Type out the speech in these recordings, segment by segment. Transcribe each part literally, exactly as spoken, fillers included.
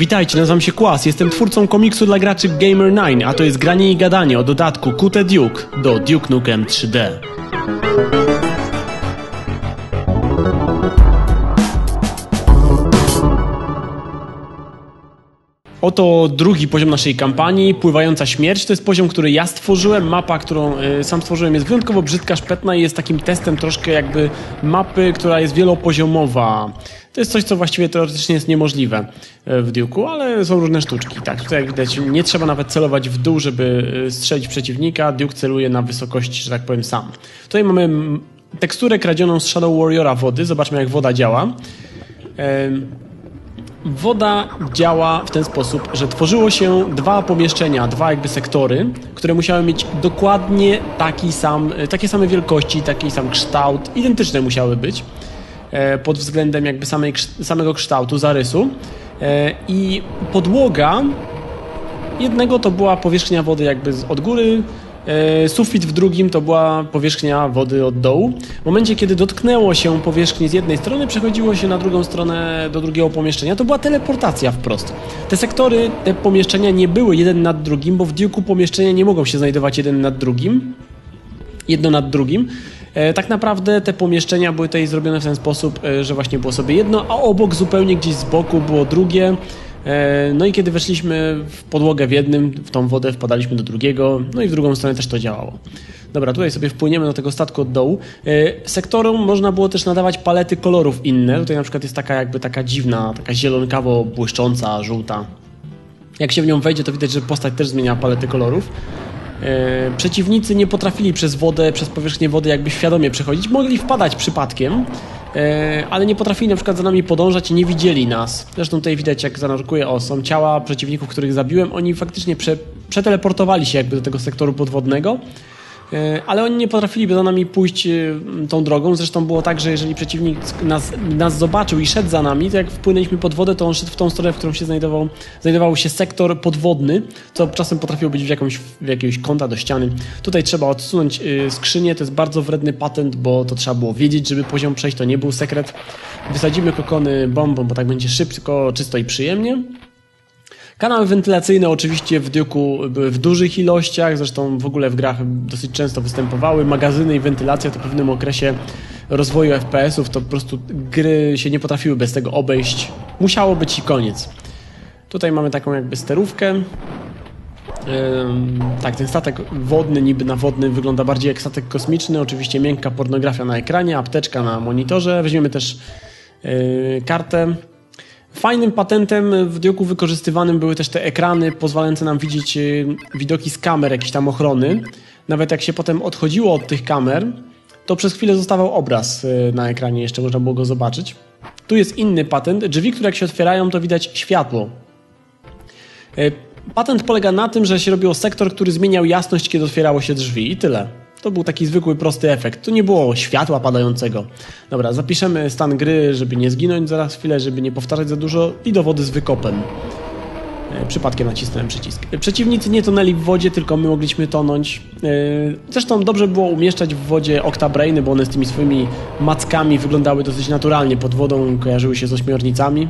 Witajcie, nazywam się Kłas, jestem twórcą komiksu dla graczy Gamer dziewięć, a to jest granie i gadanie o dodatku Q T Duke do Duke Nukem trzy D. Oto drugi poziom naszej kampanii, Pływająca Śmierć. To jest poziom, który ja stworzyłem. Mapa, którą y, sam stworzyłem, jest wyjątkowo brzydka, szpetna i jest takim testem troszkę jakby mapy, która jest wielopoziomowa. To jest coś, co właściwie teoretycznie jest niemożliwe w Duke'u, ale są różne sztuczki. Tak, tutaj jak widać, nie trzeba nawet celować w dół, żeby strzelić przeciwnika. Duke celuje na wysokości, że tak powiem, sam. Tutaj mamy teksturę kradzioną z Shadow Warriora wody. Zobaczmy, jak woda działa. Woda działa w ten sposób, że tworzyło się dwa pomieszczenia, dwa jakby sektory, które musiały mieć dokładnie taki sam, takie same wielkości, taki sam kształt, identyczne musiały być pod względem jakby samej, samego kształtu, zarysu. I podłoga jednego to była powierzchnia wody jakby od góry, sufit w drugim to była powierzchnia wody od dołu. W momencie, kiedy dotknęło się powierzchni z jednej strony, przechodziło się na drugą stronę do drugiego pomieszczenia. To była teleportacja wprost. Te sektory, te pomieszczenia nie były jeden nad drugim, bo w Duke'u pomieszczenia nie mogą się znajdować jeden nad drugim, jedno nad drugim. Tak naprawdę te pomieszczenia były tutaj zrobione w ten sposób, że właśnie było sobie jedno, a obok zupełnie gdzieś z boku było drugie. No i kiedy weszliśmy w podłogę w jednym, w tą wodę wpadaliśmy do drugiego, no i w drugą stronę też to działało. Dobra, tutaj sobie wpłyniemy do tego statku od dołu. Sektorom można było też nadawać palety kolorów inne. Tutaj na przykład jest taka jakby taka dziwna, taka zielonkawo błyszcząca, żółta. Jak się w nią wejdzie, to widać, że postać też zmienia palety kolorów. Przeciwnicy nie potrafili przez wodę, przez powierzchnię wody jakby świadomie przechodzić. Mogli wpadać przypadkiem, ale nie potrafili na przykład za nami podążać i nie widzieli nas. Zresztą tutaj widać, jak zanurkuję, o, są ciała przeciwników, których zabiłem. Oni faktycznie prze, przeteleportowali się jakby do tego sektoru podwodnego, ale oni nie potrafiliby za nami pójść tą drogą. Zresztą było tak, że jeżeli przeciwnik nas, nas zobaczył i szedł za nami, to jak wpłynęliśmy pod wodę, to on szedł w tą stronę, w którą się znajdował, znajdował się sektor podwodny, co czasem potrafiło być w, jakąś, w jakiegoś kąta do ściany. Tutaj trzeba odsunąć skrzynię, to jest bardzo wredny patent, bo to trzeba było wiedzieć, żeby poziom przejść, to nie był sekret. Wysadzimy kokony bombą, bo tak będzie szybko, czysto i przyjemnie. Kanały wentylacyjne oczywiście w Duke'u były w dużych ilościach, zresztą w ogóle w grach dosyć często występowały. Magazyny i wentylacja to w pewnym okresie rozwoju F P S-ów, to po prostu gry się nie potrafiły bez tego obejść. Musiało być i koniec. Tutaj mamy taką jakby sterówkę. Ym, tak, ten statek wodny, niby na wodny, wygląda bardziej jak statek kosmiczny. Oczywiście miękka pornografia na ekranie, apteczka na monitorze. Weźmiemy też yy, kartę. Fajnym patentem w Duke'u wykorzystywanym były też te ekrany pozwalające nam widzieć widoki z kamer, jakieś tam ochrony. Nawet jak się potem odchodziło od tych kamer, to przez chwilę zostawał obraz na ekranie, jeszcze można było go zobaczyć. Tu jest inny patent. Drzwi, które jak się otwierają, to widać światło. Patent polega na tym, że się robiło sektor, który zmieniał jasność, kiedy otwierało się drzwi i tyle. To był taki zwykły, prosty efekt. Tu nie było światła padającego. Dobra, zapiszemy stan gry, żeby nie zginąć zaraz chwilę, żeby nie powtarzać za dużo i do wody z wykopem. Przypadkiem nacisnąłem przycisk. Przeciwnicy nie tonęli w wodzie, tylko my mogliśmy tonąć. Zresztą dobrze było umieszczać w wodzie Octabrainy, bo one z tymi swoimi mackami wyglądały dosyć naturalnie pod wodą, kojarzyły się z ośmiornicami.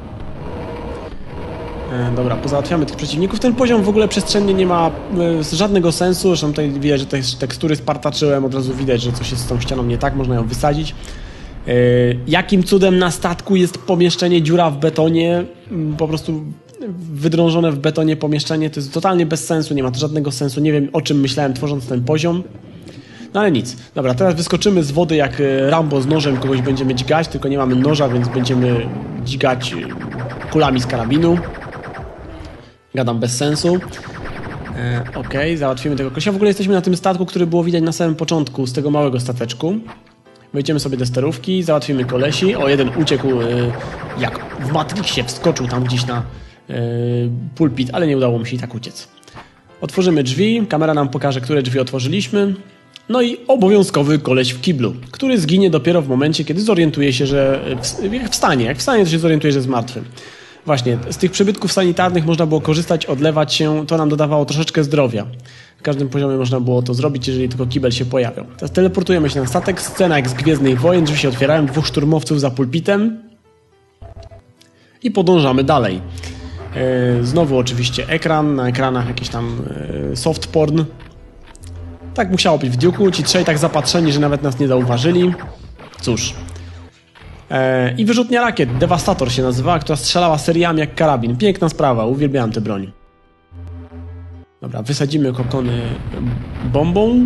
Dobra, pozałatwiamy tych przeciwników. Ten poziom w ogóle przestrzennie nie ma y, żadnego sensu. Zresztą tutaj widać, że te tekstury spartaczyłem. Od razu widać, że coś jest z tą ścianą nie tak. Można ją wysadzić. Y, jakim cudem na statku jest pomieszczenie, dziura w betonie? Y, po prostu wydrążone w betonie pomieszczenie. To jest totalnie bez sensu. Nie ma to żadnego sensu. Nie wiem, o czym myślałem, tworząc ten poziom. No ale nic. Dobra, teraz wyskoczymy z wody jak Rambo z nożem. Kogoś będziemy dźgać, tylko nie mamy noża, więc będziemy dźgać kulami z karabinu. Gadam bez sensu. E, ok, załatwimy tego kolesia. W ogóle jesteśmy na tym statku, który było widać na samym początku, z tego małego stateczku. Wejdziemy sobie do sterówki, załatwimy kolesi. O, jeden uciekł, e, jak w Matrixie, wskoczył tam gdzieś na e, pulpit, ale nie udało mu się i tak uciec. Otworzymy drzwi, kamera nam pokaże, które drzwi otworzyliśmy. No i obowiązkowy koleś w kiblu, który zginie dopiero w momencie, kiedy zorientuje się, że jak wstanie. Jak wstanie, to się zorientuje, że jest martwy. Właśnie, z tych przybytków sanitarnych można było korzystać, odlewać się, to nam dodawało troszeczkę zdrowia. W każdym poziomie można było to zrobić, jeżeli tylko kibel się pojawiał. Teraz teleportujemy się na statek, scena jak z Gwiezdnych Wojen, drzwi się otwierają, dwóch szturmowców za pulpitem i podążamy dalej. Znowu oczywiście ekran, na ekranach jakiś tam soft porn. Tak musiało być w Duke'u, ci trzej tak zapatrzeni, że nawet nas nie zauważyli. Cóż. I wyrzutnia rakiet, Devastator się nazywała, która strzelała seriami jak karabin. Piękna sprawa, uwielbiałem tę broń. Dobra, wysadzimy kokony bombą.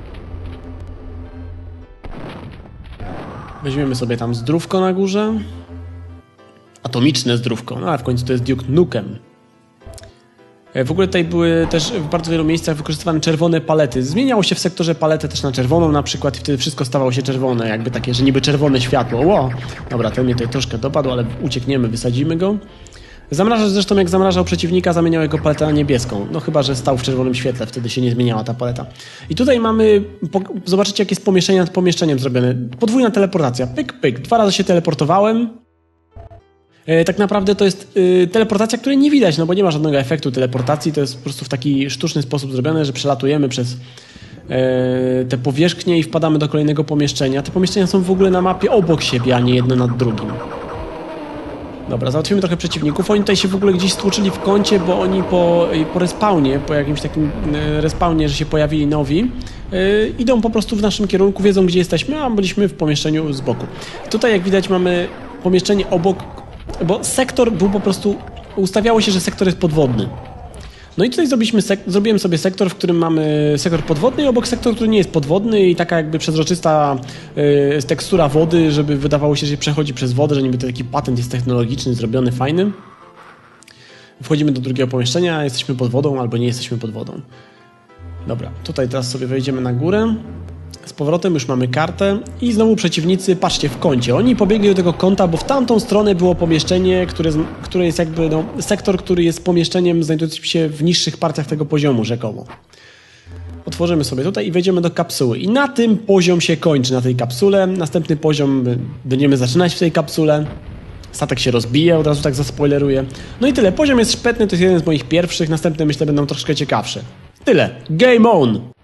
Weźmiemy sobie tam zdrówko na górze. Atomiczne zdrówko, no ale w końcu to jest Duke Nukem. W ogóle tutaj były też w bardzo wielu miejscach wykorzystywane czerwone palety. Zmieniało się w sektorze paletę też na czerwoną na przykład i wtedy wszystko stawało się czerwone, jakby takie, że niby czerwone światło. Wow. Dobra, ten mnie tutaj troszkę dopadł, ale uciekniemy, wysadzimy go. Zamrażacz zresztą jak zamrażał przeciwnika, zamieniał jego paletę na niebieską. No chyba, że stał w czerwonym świetle, wtedy się nie zmieniała ta paleta. I tutaj mamy, zobaczycie jakie jest pomieszczenie nad pomieszczeniem zrobione. Podwójna teleportacja, pyk, pyk. Dwa razy się teleportowałem. Tak naprawdę to jest y, teleportacja, której nie widać, no bo nie ma żadnego efektu teleportacji, to jest po prostu w taki sztuczny sposób zrobione, że przelatujemy przez y, te powierzchnie i wpadamy do kolejnego pomieszczenia. Te pomieszczenia są w ogóle na mapie obok siebie, a nie jedno nad drugim. Dobra, załatwimy trochę przeciwników. Oni tutaj się w ogóle gdzieś stłoczyli w kącie, bo oni po, po respawnie, po jakimś takim y, respawnie, że się pojawili nowi, y, idą po prostu w naszym kierunku, wiedzą gdzie jesteśmy, a byliśmy w pomieszczeniu z boku. Tutaj jak widać mamy pomieszczenie obok, bo sektor był po prostu, ustawiało się, że sektor jest podwodny. No i tutaj zrobiliśmy zrobiłem sobie sektor, w którym mamy sektor podwodny i obok sektor, który nie jest podwodny i taka jakby przezroczysta yy, tekstura wody, żeby wydawało się, że się przechodzi przez wodę, że niby to taki patent jest technologiczny, zrobiony, fajny. Wchodzimy do drugiego pomieszczenia, jesteśmy pod wodą albo nie jesteśmy pod wodą. Dobra, tutaj teraz sobie wejdziemy na górę. Z powrotem już mamy kartę i znowu przeciwnicy, patrzcie, w kącie. Oni pobiegli do tego kąta, bo w tamtą stronę było pomieszczenie, które, które jest jakby, no, sektor, który jest pomieszczeniem znajdującym się w niższych partiach tego poziomu rzekomo. Otworzymy sobie tutaj i wejdziemy do kapsuły. I na tym poziom się kończy, na tej kapsule. Następny poziom będziemy zaczynać w tej kapsule. Statek się rozbije, od razu tak zaspoileruję. No i tyle. Poziom jest szpetny, to jest jeden z moich pierwszych. Następne myślę będą troszkę ciekawsze. Tyle. Game on!